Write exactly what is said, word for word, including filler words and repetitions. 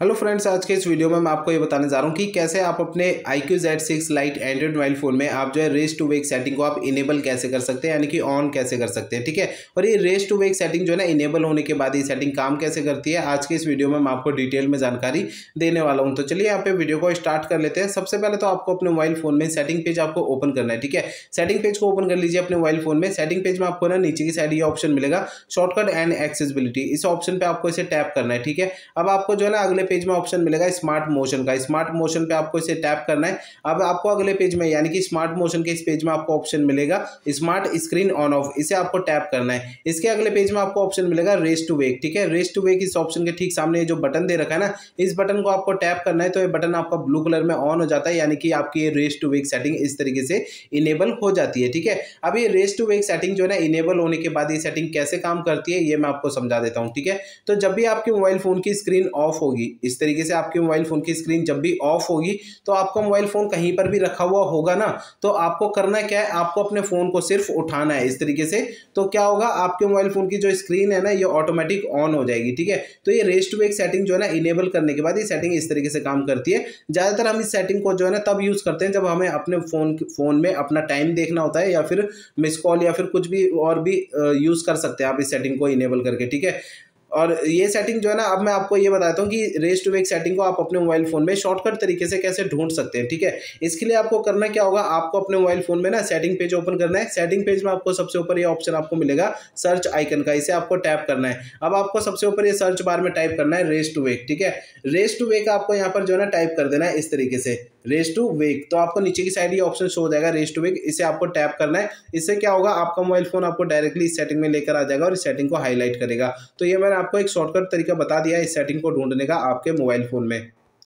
Hello friends, आज के इस वीडियो में मैं आपको ये बताने जा रहा हूँ कि कैसे आप अपने iQOO Z six lite android mobile phone में आप जो है रेस टू वेक सेटिंग को आप इनेबल कैसे कर सकते हैं, यानी कि ऑन कैसे कर सकते हैं। ठीक है, और ये रेस टू वेक सेटिंग जो है ना इनेबल होने के बाद ये सेटिंग काम कैसे करती है, आज के इस वीडियो में मैं आपको डिटेल में जानकारी देने वाला हूँ। तो चलिए यहाँ पे वीडियो को स्टार्ट कर लेते हैं। सबसे पहले तो आपको अपने मोबाइल फ़ोन में सेटिंग पेज आपको ओपन करना है। ठीक है, सेटिंग पेज को ओपन कर लीजिए अपने मोबाइल फ़ोन में। सेटिंग पेज में आपको ना नीचे की साइड ये ऑप्शन मिलेगा शॉर्टकट एंड एक्सेसिबिलिटी, इस ऑप्शन पे आपको इसे टैप करना है। ठीक है, अब आपको जो है ना अगले पेज में ऑप्शन मिलेगा स्मार्ट मोशन का, स्मार्ट मोशन पे आपको इसे टैप करना है। अब आपको अगले पेज में यानी कि स्मार्ट मोशन के इस पेज में आपको ऑप्शन मिलेगा स्मार्ट स्क्रीन ऑन ऑफ, इसे आपको टैप करना है। इसके अगले पेज में आपको ऑप्शन मिलेगा रेस टू वेक। ठीक है, रेस टू वेक इस ऑप्शन के ठीक सामने ये जो बटन दे रखा है ना, इस बटन को आपको टैप करना है। तो ये बटन आपका ब्लू कलर में ऑन हो जाता है, यानी कि आपकी ये रेस टू वेक सेटिंग इस तरीके से इनेबल हो जाती है। ठीक है, अब ये रेस टू वेक सेटिंग जो है ना इनेबल होने के बाद ये सेटिंग कैसे काम करती है ये मैं आपको समझा देता हूँ। ठीक है, तो जब भी आपके मोबाइल फोन की स्क्रीन ऑफ होगी, इस तरीके से आपके मोबाइल फोन की स्क्रीन जब भी ऑफ होगी तो आपका मोबाइल फोन कहीं पर भी रखा हुआ होगा ना, तो आपको करना क्या है, आपको अपने फोन को सिर्फ उठाना है इस तरीके से। तो क्या होगा, आपके मोबाइल फोन की जो स्क्रीन है ना ये ऑटोमेटिक ऑन हो जाएगी। ठीक है, तो ये रेस टू वेक सेटिंग जो है ना इनेबल करने के बाद ये सेटिंग इस तरीके से काम करती है। ज्यादातर हम इस सेटिंग को जो है ना तब यूज करते हैं जब हमें अपने फोन फोन में अपना टाइम देखना होता है, या फिर मिस कॉल या फिर कुछ भी और भी यूज कर सकते हैं आप इस सेटिंग को इनेबल करके। ठीक है, और ये सेटिंग जो है ना अब मैं आपको ये बताता हूँ कि रेस टू वेक सेटिंग को आप अपने मोबाइल फोन में शॉर्टकट तरीके से कैसे ढूंढ सकते हैं। ठीक है, इसके लिए आपको करना क्या होगा, आपको अपने मोबाइल फोन में ना सेटिंग पेज ओपन करना है। सेटिंग पेज में आपको सबसे ऊपर ये ऑप्शन आपको मिलेगा सर्च आइकन का, इसे आपको टैप करना है। अब आपको सबसे ऊपर ये सर्च बार में टाइप करना है रेस टू वेक। ठीक है, रेस टू वेक आपको यहाँ पर जो है ना टाइप कर देना है इस तरीके से रेस टू वेक। तो आपको नीचे की साइड ये ऑप्शन शो हो जाएगा रेस टू वेक, इसे आपको टैप करना है। इससे क्या होगा, आपका मोबाइल फोन आपको डायरेक्टली इस सेटिंग में लेकर आ जाएगा और इस सेटिंग को हाईलाइट करेगा। तो ये मैंने आपको एक शॉर्टकट तरीका बता दिया है इस सेटिंग को ढूंढने का आपके मोबाइल फोन में।